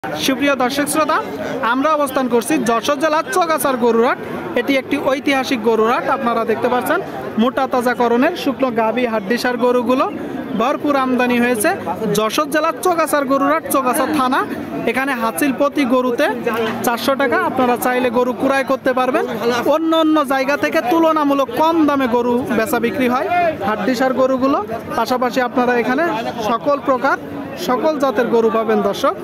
সুপ্রিয় দর্শক শ্রোতা, আমরা অবস্থান করছি যশোর জেলার চৌগাছার গরুরহাট। এটি একটি ঐতিহাসিক গরুরহাট। আপনারা দেখতে পাচ্ছেন মোটা তাজাকরণের শুকনো গাভী হাড্ডিসার গরুগুলো ভরপুর আমদানি হয়েছে যশোর জেলার চৌগাছার গরুরহাট, চৌগাছা থানা। এখানে হাসিল প্রতি গরুতে 400 টাকা। আপনারা চাইলে গরু ক্রয় করতে পারবেন। অন্য অন্য জায়গা থেকে তুলনামূলক কম দামে গরু বেচা বিক্রি হয় হাড্ডিসার গরুগুলো। পাশাপাশি আপনারা এখানে সকল প্রকার সকল জাতের গরু পাবেন।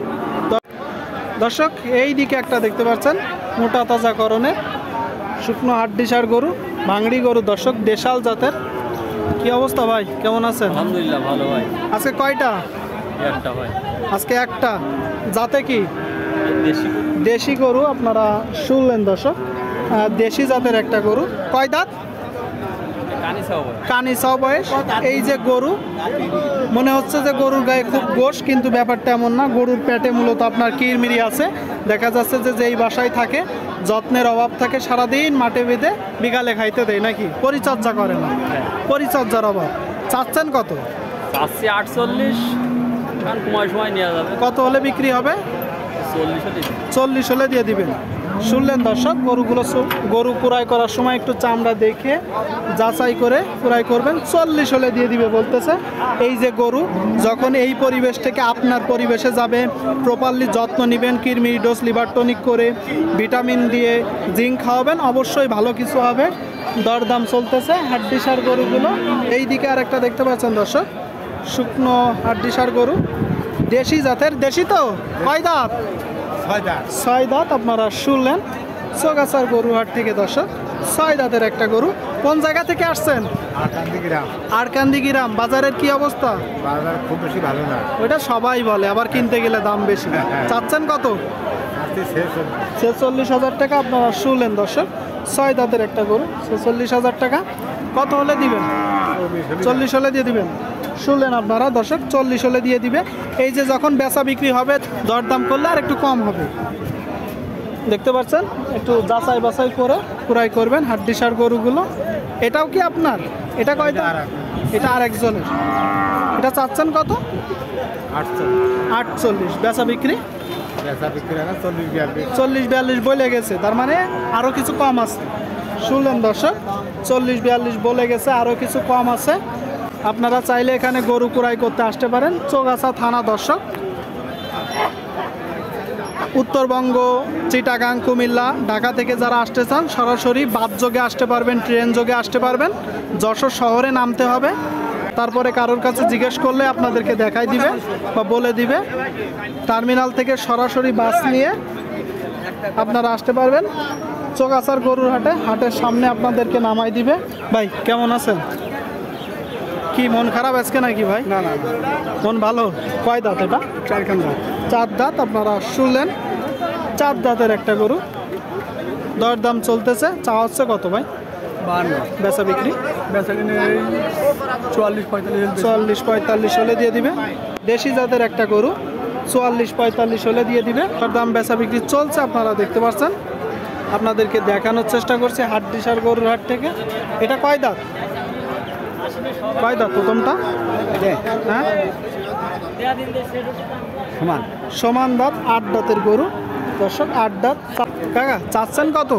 দর্শক এই দিকে একটা দেখতে পাচ্ছেন মোটা তাজাকরণের শুকনো হাড্ডিসার গরু, ভাঙড়ি গরু। দর্শক দেশাল জাতের। কি অবস্থা ভাই, কেমন আছেন? আলহামদুলিল্লাহ ভালো ভাই। আজকে কয়টা? একটা ভাই। আজকে একটা। জাতে কি? দেশি। দেশি গরু আপনারা শুনলেন দর্শক, দেশি জাতের একটা গরু। কয় দাঁত? কানিসাও বয়স। এই যে গরু, মনে হচ্ছে যে গরুর গায়ে খুব গোশ, কিন্তু ব্যাপারটা এমন না। গরুর পেটে মূলত আপনার কিরমিরি আছে। দেখা যাচ্ছে যে যেই বাসায় থাকে যত্নের অভাব থাকে, সারাদিন মাঠে বেঁধে বিকালে খাইতে দেয় নাকি, পরিচর্যা করে না, পরিচর্যার অভাব। চাচ্ছেন কত? চাচ্ছি 48, সময় নেওয়া যাবে। কত হলে বিক্রি হবে? 40 হলে দিয়ে দিবেন। শুনলেন দর্শক, গরু ক্রয় করার সময় একটু চামড়া দেখে যাচাই করে ক্রয় করবেন। 40 হলে দিয়ে দিবে বলতেছে। এই যে গরু যখন এই পরিবেশ থেকে আপনার পরিবেশে যাবে, প্রপারলি যত্ন নেবেন, কিরমিরি ডোজ, লিভার টনিক করে, ভিটামিন দিয়ে, জিঙ্ক খাওয়াবেন, অবশ্যই ভালো কিছু হবে। দরদাম চলতেছে হাড্ডিসার গরুগুলো। এই দিকে আর একটা দেখতে পাচ্ছেন দর্শক, শুকনো হাড্ডিসার গরু, দেশি জাতের। দেশি তো? কয় দাঁত? 6 দাঁত। আপনারা শুনলেন চৌগাছার গরুহাট থেকে দর্শক, 6 দাঁতের একটা গরু। কোন জায়গা থেকে আসছেন? আরকান্দি গ্রাম। বাজারের কি অবস্থা? বাজার খুব বেশি ভালো না। ওইটা সবাই বলে, আবার কিনতে গেলে দাম বেশি। চাচ্ছেন কত? 46,000 টাকা। আপনারা শুনলেন দর্শক, 6 দাঁতের একটা গরু, 46,000 টাকা। কত হলে দিবেন? 40 হলে দিয়ে দিবেন। শুনলেন আপনারা দর্শক, 40 হলে দিয়ে দিবে। এই যে যখন বেচা বিক্রি হবে দরদাম করলে আর একটু কম হবে। দেখতে পাচ্ছেন, একটু যাচাই বাছাই করে ক্রয় করবেন হাড্ডিসার গরুগুলো। এটাও কি আপনার? এটা কয়টা? এটা আর একজনের। এটা চাচ্ছেন কত? 48। বেচা বিক্রি 40-42 বলে গেছে, তার মানে আরও কিছু কম আছে। শুনলেন দর্শক, 40-42 বলে গেছে, আরও কিছু কম আছে। আপনারা চাইলে এখানে গরু ক্রয় করতে আসতে পারেন। চৌগাছা থানা দর্শক, উত্তরবঙ্গ, চিটাগাং, কুমিল্লা, ঢাকা থেকে যারা আসতে চান সরাসরি বাস যোগে আসতে পারবেন, ট্রেন যোগে আসতে পারবেন। যশোর শহরে নামতে হবে, তারপরে কারোর কাছে জিজ্ঞেস করলে আপনাদেরকে দেখাই দিবে বা বলে দিবে। টার্মিনাল থেকে সরাসরি বাস নিয়ে আপনারা আসতে পারবেন চৌগাছার গরুর হাটে। হাটের সামনে আপনাদেরকে নামাই দিবে। ভাই কেমন আছেন? কি মন খারাপ আজকে নাকি ভাই? না না, মন ভালো। কয় দাঁত এটা? 4 দাঁত। আপনারা শুনলেন 4 দাঁতের একটা গরু। দরদাম চলতেছে। চাওয়া হচ্ছে কত ভাই? 52। বেচা বিক্রি 44-45 হলে দিয়ে দিবে। দেশি জাতের একটা গরু, 44-45 হলে দিয়ে দিবে। তার দাম বেচা বিক্রি চলছে, আপনারা দেখতে পাচ্ছেন। আপনাদেরকে দেখানোর চেষ্টা করছে হাড্ডিসার গরুর হাট থেকে। এটা কয় দাঁত? কয় দাঁত প্রথমটা? হ্যাঁ, সমান দাঁত। 8 দাঁতের গরু দর্শক, 8 দাঁত। কাকা চাচ্ছেন কত?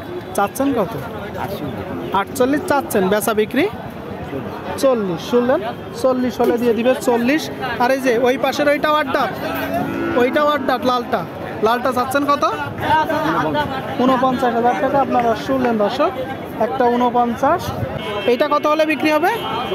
48 চাচ্ছেন। বেচা বিক্রি 40। শুনলেন, 40 হলে দিয়ে দিবে। 40। আর এই যে ওই পাশের ওইটাও 8 দাঁত, ওইটাও 8 দাঁত। লালটা চাচ্ছেন কত? 49,000 টাকা। আপনারা শুনলেন দর্শক, একটা 49। এইটা কত হলে বিক্রি হবে?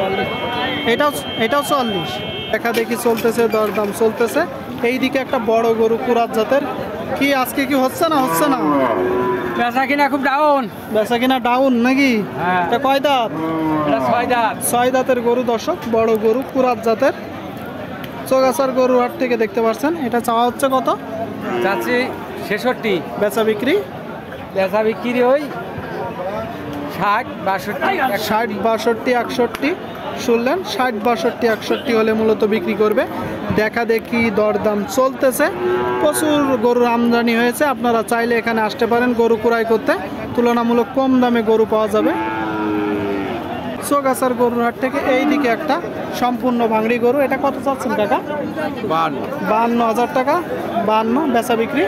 এটাও 40। দেখা দেখি চলতেছে, দরদাম চলতেছে। এইদিকে একটা বড় গরু কুরাত জাতের। কি আজকে কি হচ্ছে না? বেচা কিনা খুব ডাউন। বেচা কিনা ডাউন নাকি? এটা কয় দাঁত? 6 দাঁতের গরু দর্শক, বড় গরু কুরাত জাতের। চৌগাছার গরু হাট থেকে দেখতে পাচ্ছেন। এটা চাওয়া হচ্ছে কত? চাচ্ছি 66। বেচা বিক্রি ওই 60, 62, 61। শুনলেন, 60, 62, 61 হলে মূলত বিক্রি করবে। দেখা দেখি দরদাম চলতেছে। প্রচুর গরুর আমদানি হয়েছে। আপনারা চাইলে এখানে আসতে পারেন গরু ক্রয় করতে। তুলনামূলক কম দামে গরু পাওয়া যাবে। চৌগাছার গরুর হাট থেকে এইদিকে একটা সম্পূর্ণ ভাঙড়ি গরু। এটা কত চাচ্ছেন কাকা? 52,000 টাকা। 52, বেচা বিক্রি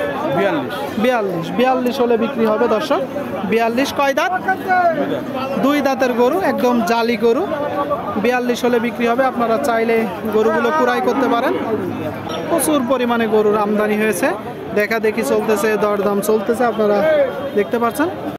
42 হলে বিক্রি হবে দর্শক। 42। কয় দাঁত? 2 দাঁতের গরু, একদম জালি গরু। 42 হলে বিক্রি হবে। আপনারা চাইলে গরুগুলো ক্রয় করতে পারেন। প্রচুর পরিমাণে গরুর আমদানি হয়েছে, দেখা দেখি চলতেছে, দরদাম চলতেছে, আপনারা দেখতে পাচ্ছেন।